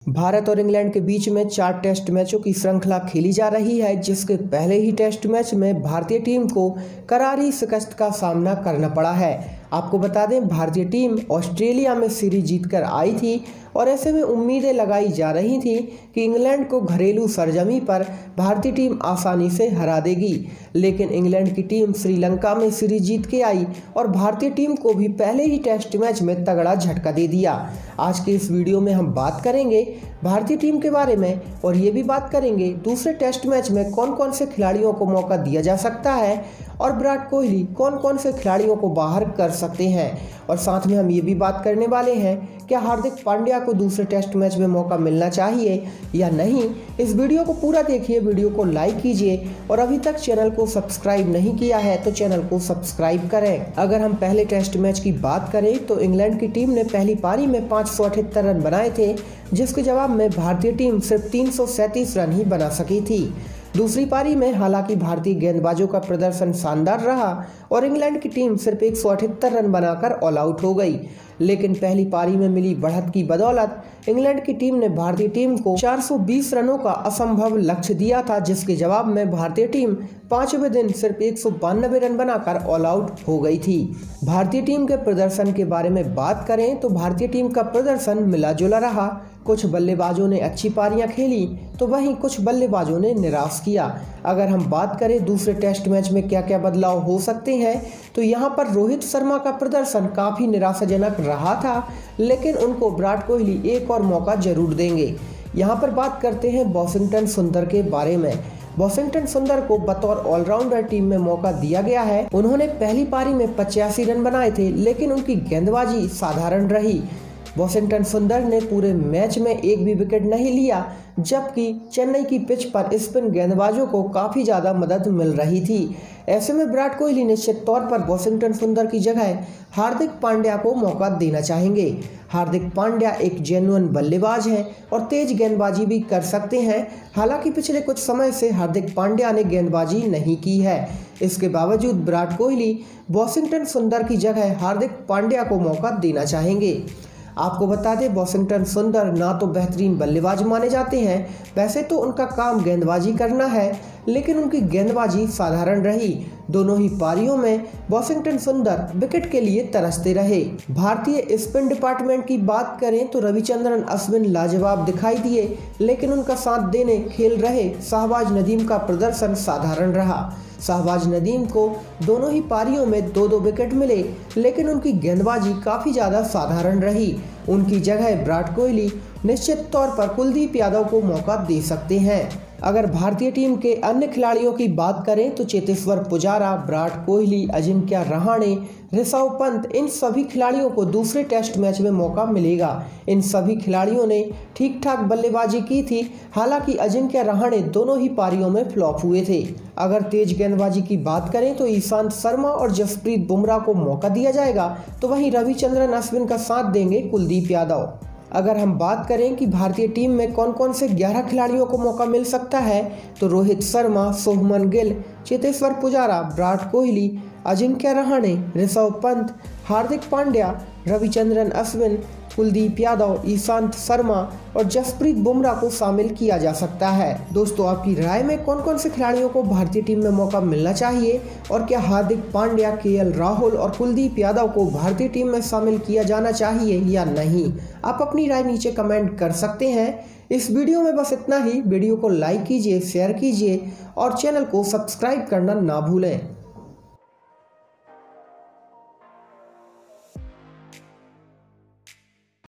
भारत और इंग्लैंड के बीच में 4 टेस्ट मैचों की श्रृंखला खेली जा रही है, जिसके पहले ही टेस्ट मैच में भारतीय टीम को करारी शिकस्त का सामना करना पड़ा है। आपको बता दें, भारतीय टीम ऑस्ट्रेलिया में सीरीज जीतकर आई थी और ऐसे में उम्मीदें लगाई जा रही थी कि इंग्लैंड को घरेलू सरजमी पर भारतीय टीम आसानी से हरा देगी। लेकिन इंग्लैंड की टीम श्रीलंका में सीरीज जीत के आई और भारतीय टीम को भी पहले ही टेस्ट मैच में तगड़ा झटका दे दिया। आज के इस वीडियो में हम बात करेंगे भारतीय टीम के बारे में और ये भी बात करेंगे दूसरे टेस्ट मैच में कौन कौन से खिलाड़ियों को मौका दिया जा सकता है और विराट कोहली कौन कौन से खिलाड़ियों को बाहर कर सकते हैं। और साथ में हम ये भी बात करने वाले हैं, क्या हार्दिक पांड्या को दूसरे टेस्ट मैच में मौका मिलना चाहिए या नहीं। इस वीडियो को पूरा देखिए, वीडियो को लाइक कीजिए और अभी तक चैनल को सब्सक्राइब नहीं किया है तो चैनल को सब्सक्राइब करें। अगर हम पहले टेस्ट मैच की बात करें तो इंग्लैंड की टीम ने पहली पारी में 578 रन बनाए थे, जिसके जवाब में भारतीय टीम सिर्फ 337 रन ही बना सकी थी। दूसरी पारी में हालांकि भारतीय गेंदबाजों का प्रदर्शन शानदार रहा और इंग्लैंड की टीम सिर्फ 178 रन बनाकर ऑल आउट हो गई। लेकिन पहली पारी में मिली बढ़त की बदौलत इंग्लैंड की टीम ने भारतीय टीम को 420 रनों का असंभव लक्ष्य दिया था, जिसके जवाब में भारतीय टीम 5वें दिन सिर्फ 192 रन बनाकर ऑल आउट हो गई थी। भारतीय टीम के प्रदर्शन के बारे में बात करें तो भारतीय टीम का प्रदर्शन मिला जुला रहा। कुछ बल्लेबाजों ने अच्छी पारियां खेली तो वहीं कुछ बल्लेबाजों ने निराश किया। अगर हम बात करें दूसरे टेस्ट मैच में क्या क्या बदलाव हो सकते हैं तो यहां पर रोहित शर्मा का प्रदर्शन काफ़ी निराशाजनक रहा था, लेकिन उनको विराट कोहली एक और मौका जरूर देंगे। यहां पर बात करते हैं वॉशिंगटन सुंदर के बारे में। वॉशिंगटन सुंदर को बतौर ऑलराउंडर टीम में मौका दिया गया है। उन्होंने पहली पारी में 85 रन बनाए थे, लेकिन उनकी गेंदबाजी साधारण रही। वॉशिंगटन सुंदर ने पूरे मैच में एक भी विकेट नहीं लिया, जबकि चेन्नई की पिच पर स्पिन गेंदबाजों को काफ़ी ज़्यादा मदद मिल रही थी। ऐसे में विराट कोहली निश्चित तौर पर वॉशिंगटन सुंदर की जगह हार्दिक पांड्या को मौका देना चाहेंगे। हार्दिक पांड्या एक जेन्युइन बल्लेबाज हैं और तेज गेंदबाजी भी कर सकते हैं। हालांकि पिछले कुछ समय से हार्दिक पांड्या ने गेंदबाजी नहीं की है। इसके बावजूद विराट कोहली वॉशिंगटन सुंदर की जगह हार्दिक पांड्या को मौका देना चाहेंगे। आपको बता दें, वॉशिंगटन सुंदर ना तो बेहतरीन बल्लेबाज माने जाते हैं, वैसे तो उनका काम गेंदबाजी करना है, लेकिन उनकी गेंदबाजी साधारण रही। दोनों ही पारियों में वॉशिंगटन सुंदर विकेट के लिए तरसते रहे। भारतीय स्पिन डिपार्टमेंट की बात करें तो रविचंद्रन अश्विन लाजवाब दिखाई दिए, लेकिन उनका साथ देने खेल रहे शहबाज नदीम का प्रदर्शन साधारण रहा। शहबाज नदीम को दोनों ही पारियों में 2-2 विकेट मिले, लेकिन उनकी गेंदबाजी काफ़ी ज़्यादा साधारण रही। उनकी जगह विराट कोहली निश्चित तौर पर कुलदीप यादव को मौका दे सकते हैं। अगर भारतीय टीम के अन्य खिलाड़ियों की बात करें तो चेतेश्वर पुजारा, विराट कोहली, अजिंक्य रहाणे, ऋषभ पंत, इन सभी खिलाड़ियों को दूसरे टेस्ट मैच में मौका मिलेगा। इन सभी खिलाड़ियों ने ठीक ठाक बल्लेबाजी की थी, हालांकि अजिंक्य रहाणे दोनों ही पारियों में फ्लॉप हुए थे। अगर तेज गेंदबाजी की बात करें तो ईशांत शर्मा और जसप्रीत बुमराह को मौका दिया जाएगा, तो वहीं रविचंद्रन अश्विन का साथ देंगे कुलदीप यादव। अगर हम बात करें कि भारतीय टीम में कौन कौन से 11 खिलाड़ियों को मौका मिल सकता है तो रोहित शर्मा, शुभमन गिल, चेतेश्वर पुजारा, विराट कोहली, अजिंक्य रहाणे, ऋषभ पंत, हार्दिक पांड्या, रविचंद्रन अश्विन, कुलदीप यादव, ईशांत शर्मा और जसप्रीत बुमराह को शामिल किया जा सकता है। दोस्तों, आपकी राय में कौन कौन से खिलाड़ियों को भारतीय टीम में मौका मिलना चाहिए और क्या हार्दिक पांड्या, केएल राहुल और कुलदीप यादव को भारतीय टीम में शामिल किया जाना चाहिए या नहीं? आप अपनी राय नीचे कमेंट कर सकते हैं। इस वीडियो में बस इतना ही। वीडियो को लाइक कीजिए, शेयर कीजिए और चैनल को सब्सक्राइब करना ना भूलें।